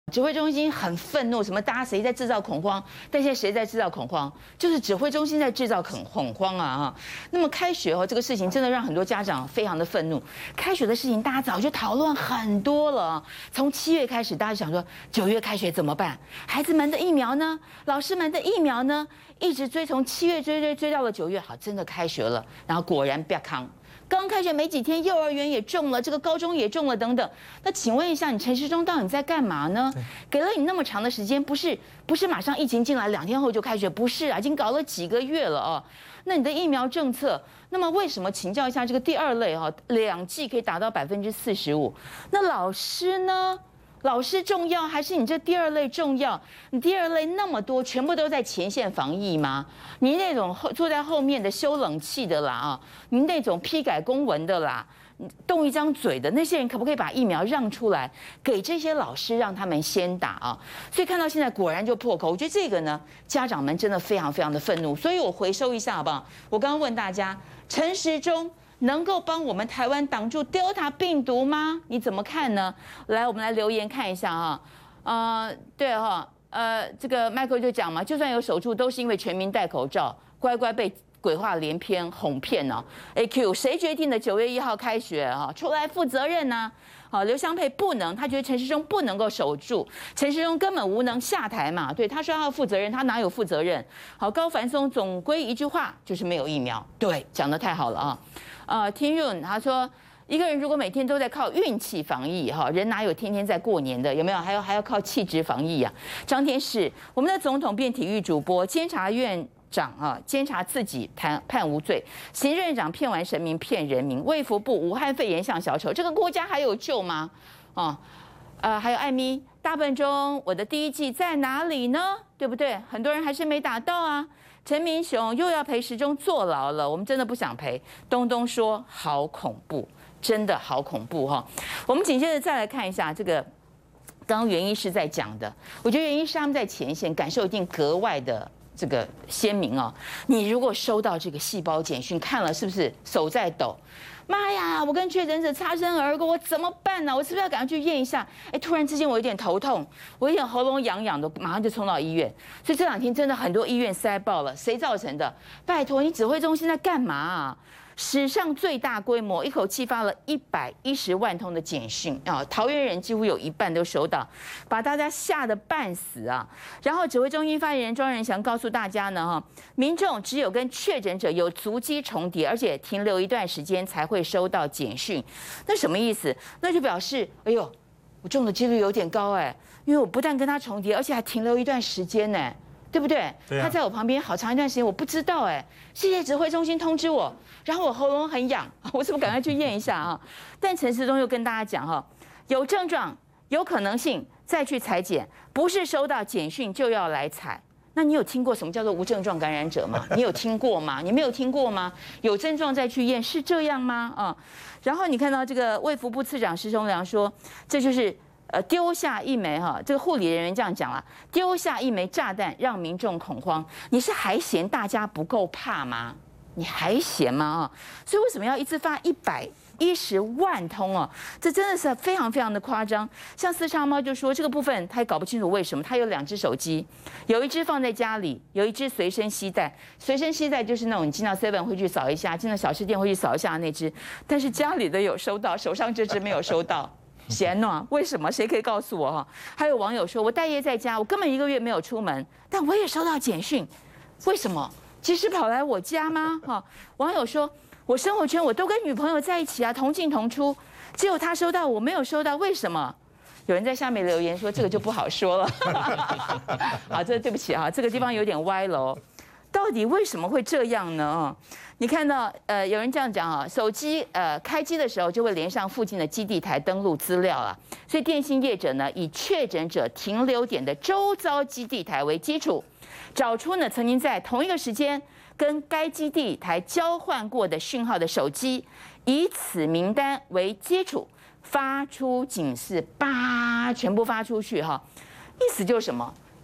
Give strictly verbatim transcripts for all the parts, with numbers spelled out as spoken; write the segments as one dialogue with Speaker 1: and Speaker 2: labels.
Speaker 1: 指挥中心很愤怒，什么大家谁在制造恐慌？但现在谁在制造恐慌？就是指挥中心在制造恐恐慌啊！哈，那么开学哦，这个事情真的让很多家长非常的愤怒。开学的事情大家早就讨论很多了，从七月开始，大家想说九月开学怎么办？孩子们的疫苗呢？老师们的疫苗呢？一直追从七月追追追到了九月，好，真的开学了，然后果然别康。刚开学没几天，幼儿园也中了，这个高中也中了，等等。那请问一下，你陈时中到底在干嘛呢？给了你那么长的时间，不是不是马上疫情进来，两天后就开学，不是啊，已经搞了几个月了哦。那你的疫苗政策，那么为什么请教一下这个第二类哈，两剂可以达到百分之四十五？那老师呢？老师重要还是你这第二类重要？你第二类那么多，全部都在前线防疫吗？你那种坐在后面的修冷气的啦啊，你那种批改公文的啦，动一张嘴的那些人，可不可以把疫苗让出来给这些老师，让他们先打啊？所以看到现在果然就破口，我觉得这个呢，家长们真的非常非常的愤怒。所以我回收一下好不好？我刚刚问大家，陈时中能够帮我们台湾挡住 Delta 病毒吗？你怎么看呢？来，我们来留言看一下哈。呃，对哈，呃，这个 Michael 就讲嘛，就算有手术，都是因为全民戴口罩，乖乖被鬼话连篇哄骗呢。A Q 谁决定的九月一号开学哈？出来负责任呢？好，刘湘佩不能，他觉得陈时中不能够守住，陈时中根本无能下台嘛。对，他说他要负责任，他哪有负责任？好，高凡松总归一句话，就是没有疫苗。对，讲得太好了啊。呃 ，Tin Yun 他说，一个人如果每天都在靠运气防疫，哈，人哪有天天在过年的？有没有？还要还要靠气质防疫啊？张天使，我们的总统变体育主播，监察院长啊，监察自己判判无罪，行政院长骗完神明骗人民，卫福部武汉肺炎像小丑，这个国家还有救吗？啊，呃，还有艾咪，大笨钟，我的第一季在哪里呢？对不对？很多人还是没打到啊。陈明雄又要陪时中坐牢了，我们真的不想陪。东东说好恐怖，真的好恐怖哈。我们紧接着再来看一下这个，刚刚袁医师在讲的，我觉得袁医师他们在前线感受一定格外的这个鲜明哦。你如果收到这个细胞简讯，看了是不是手在抖？妈呀！我跟确诊者擦身而过，我怎么办呢？我是不是要赶快去验一下？哎，突然之间我有点头痛，我有点喉咙痒痒的，马上就冲到医院。所以这两天真的很多医院塞爆了，谁造成的？拜托，你指挥中心在干嘛啊？史上最大规模，一口气发了一百一十万通的简讯啊！桃园人几乎有一半都收到，把大家吓得半死啊！然后指挥中心发言人庄仁祥告诉大家呢，哈，民众只有跟确诊者有足迹重叠，而且停留一段时间才会收到简讯。那什么意思？那就表示，哎呦，我中的几率有点高哎，因为我不但跟他重叠，而且还停留一段时间呢。对不对？
Speaker 2: 对啊、
Speaker 1: 他在我旁边好长一段时间，我不知道哎。谢谢指挥中心通知我，然后我喉咙很痒，我是不是赶快去验一下啊？但陈时中又跟大家讲哈，有症状、有可能性再去采检，不是收到简讯就要来采。那你有听过什么叫做无症状感染者吗？你有听过吗？你没有听过吗？有症状再去验是这样吗？啊，然后你看到这个卫福部次长施崇良说，这就是。呃，丢下一枚哈，这个护理人员这样讲了，丢下一枚炸弹让民众恐慌，你是还嫌大家不够怕吗？你还嫌吗？啊，所以为什么要一次发一百一十万通哦？这真的是非常非常的夸张。像四叉猫就说这个部分他也搞不清楚为什么，他有两只手机，有一只放在家里，有一只随身携带。随身携带就是那种你进到 seven 会去扫一下，进到小吃店会去扫一下那只，但是家里的有收到，手上这只没有收到。闲呢？为什么？谁可以告诉我哈？还有网友说，我待业在家，我根本一个月没有出门，但我也收到简讯，为什么？及时跑来我家吗？哈，网友说，我生活圈我都跟女朋友在一起啊，同进同出，只有他收到，我没有收到，为什么？有人在下面留言说，这个就不好说了。好，这对不起啊，这个地方有点歪了。到底为什么会这样呢？你看到呃，有人这样讲啊，手机呃开机的时候就会连上附近的基地台登录资料啊，所以电信业者呢以确诊者停留点的周遭基地台为基础，找出呢曾经在同一个时间跟该基地台交换过的讯号的手机，以此名单为基础发出警示，叭，全部发出去哈，意思就是什么？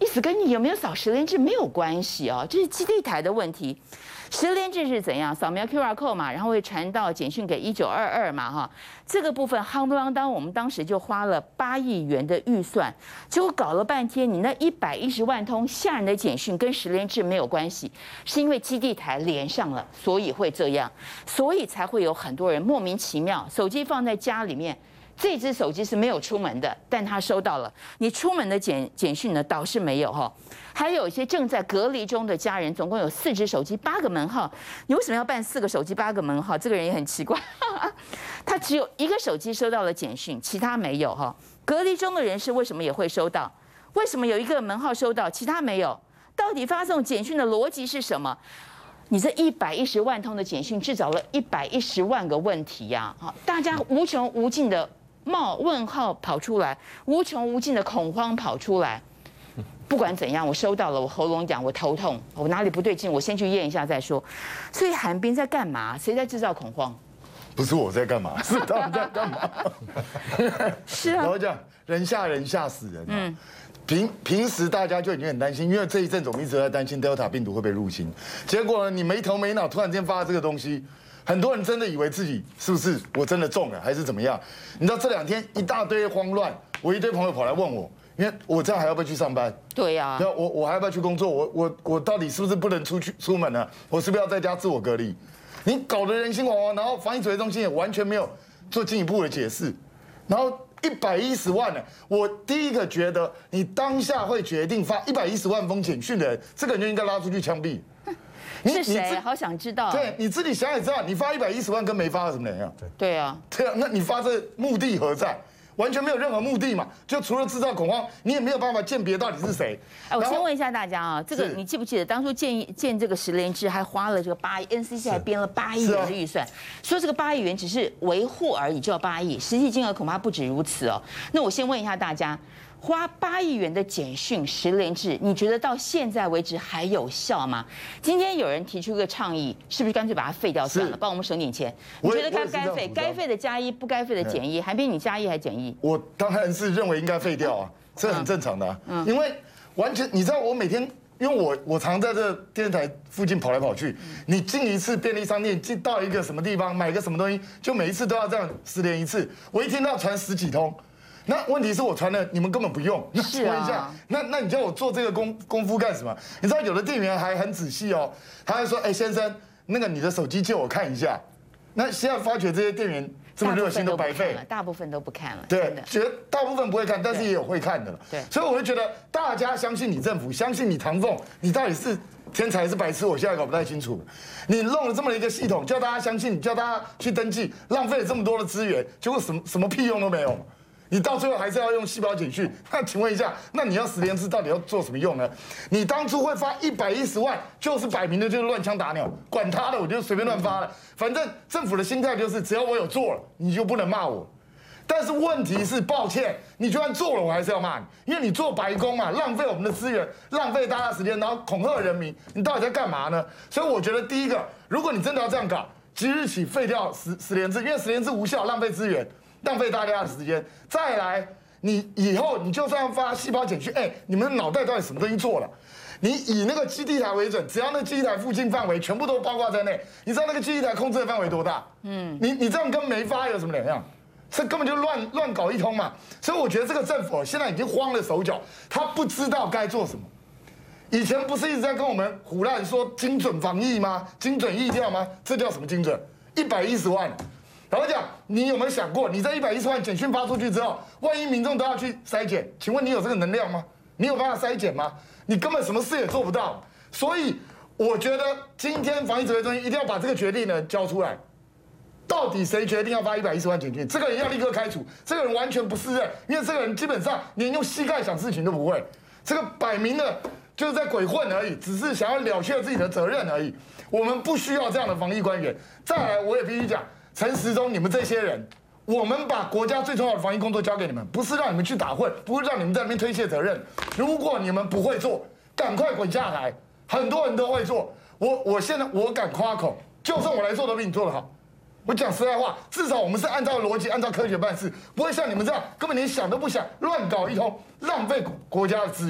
Speaker 1: 意思跟你有没有扫实联制没有关系哦，这是基地台的问题。实联制是怎样？扫描 Q R code 嘛，然后会传到简讯给一九二二嘛，哈，这个部分夯不啷当，我们当时就花了八亿元的预算，结果搞了半天，你那一百一十万通吓人的简讯跟实联制没有关系，是因为基地台连上了，所以会这样，所以才会有很多人莫名其妙，手机放在家里面。这只手机是没有出门的，但他收到了。你出门的简简讯呢，倒是没有哈。还有一些正在隔离中的家人，总共有四只手机，八个门号。你为什么要办四个手机，八个门号？这个人也很奇怪。他只有一个手机收到了简讯，其他没有哈。隔离中的人士为什么也会收到？为什么有一个门号收到，其他没有？到底发送简讯的逻辑是什么？你这一百一十万通的简讯，制造了一百一十万个问题呀！啊，大家无穷无尽的。冒问号跑出来，无穷无尽的恐慌跑出来。不管怎样，我收到了，我喉咙痒，我头痛，我哪里不对劲，我先去验一下再说。所以韩冰在干嘛？谁在制造恐慌？
Speaker 2: 不是我在干嘛，是他们在干嘛？
Speaker 1: 是啊，
Speaker 2: 然后讲人吓人吓死人。嗯，平平时大家就已经很担心，因为这一阵子我们一直在担心 Delta 病毒会被入侵，结果呢，你没头没脑，突然间发了这个东西。很多人真的以为自己是不是我真的中了，还是怎么样？你知道这两天一大堆慌乱，我一堆朋友跑来问我，因为我这样还要不要去上班？
Speaker 1: 对呀、啊，
Speaker 2: 对，我我还要不要去工作？我我我到底是不是不能出去出门呢？我是不是要在家自我隔离？你搞得人心惶惶，然后防疫指挥中心也完全没有做进一步的解释，然后一百一十万呢？我第一个觉得，你当下会决定发一百一十万封简讯的人，这个人就应该拉出去枪毙。
Speaker 1: 是谁？好想知道。
Speaker 2: 对，你自己想也知道，你发一百一十万跟没发有什么两样？
Speaker 1: 对啊，
Speaker 2: 对啊，那你发这目的何在？完全没有任何目的嘛，就除了制造恐慌，你也没有办法鉴别到底是谁。
Speaker 1: 哎，我先问一下大家啊，这个你记不记得当初建议建这个实联制还花了这个八亿 ，N C C 还编了八亿元的预算，说这个八亿元只是维护而已，就要八亿，实际金额恐怕不止如此哦。那我先问一下大家。花八亿元的简讯实联制，你觉得到现在为止还有效吗？今天有人提出一个倡议，是不是干脆把它废掉算了，帮我们省点钱？你觉得该不该废？该废的加一，不该废的减一。韩冰，你加一还减一？
Speaker 2: 我当然是认为应该废掉啊，这很正常的、啊。嗯，因为完全你知道，我每天因为我我常在这电视台附近跑来跑去，你进一次便利商店，进到一个什么地方买个什么东西，就每一次都要这样实联一次，我一天都要传十几通。那问题是我传的，你们根本不用。那请问一下，那那你叫我做这个功功夫干什么？你知道有的店员还很仔细哦，他还说：“哎，先生，那个你的手机借我看一下。”那现在发觉这些店员这么热心都白费了，
Speaker 1: 大部分都不看了。
Speaker 2: 对，觉得大部分不会看，但是也有会看的了。
Speaker 1: 对，
Speaker 2: 所以我就觉得大家相信你政府，相信你唐凤，你到底是天才还是白痴？我现在搞不太清楚。你弄了这么一个系统，叫大家相信，叫大家去登记，浪费了这么多的资源，结果什么什么屁用都没有。你到最后还是要用细胞简讯，那请问一下，那你要实联制到底要做什么用呢？你当初会发一百一十万，就是摆明的就是乱枪打鸟，管他的，我就随便乱发了。反正政府的心态就是，只要我有做了，你就不能骂我。但是问题是，抱歉，你就算做了，我还是要骂你，因为你做白工嘛，浪费我们的资源，浪费大家时间，然后恐吓人民，你到底在干嘛呢？所以我觉得，第一个，如果你真的要这样搞，即日起废掉实实联制，因为实联制无效，浪费资源。浪费大家的时间，再来，你以后你就算发细胞简讯，哎，你们脑袋到底什么东西做了？你以那个基地台为准，只要那基地台附近范围全部都包括在内，你知道那个基地台控制的范围多大？嗯，你你这样跟没发有什么两样？这根本就乱乱搞一通嘛！所以我觉得这个政府现在已经慌了手脚，他不知道该做什么。以前不是一直在跟我们胡乱说精准防疫吗？精准疫调吗？这叫什么精准？一百一十万。老实讲，你有没有想过，你在一百一十万简讯发出去之后，万一民众都要去筛检，请问你有这个能量吗？你有办法筛检吗？你根本什么事也做不到。所以我觉得今天防疫指挥中心一定要把这个决定呢交出来。到底谁决定要发一百一十万简讯？这个人要立刻开除，这个人完全不适任，因为这个人基本上连用膝盖想事情都不会，这个摆明了就是在鬼混而已，只是想要了却自己的责任而已。我们不需要这样的防疫官员。再来，我也必须讲。陈时中，你们这些人，我们把国家最重要的防疫工作交给你们，不是让你们去打混，不是让你们在那边推卸责任。如果你们不会做，赶快滚下台。很多人都会做，我我现在我敢夸口，就算我来做，都比你做得好。我讲实在话，至少我们是按照逻辑、按照科学办事，不会像你们这样根本连想都不想，乱搞一通，浪费国家的资源。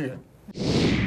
Speaker 1: 了。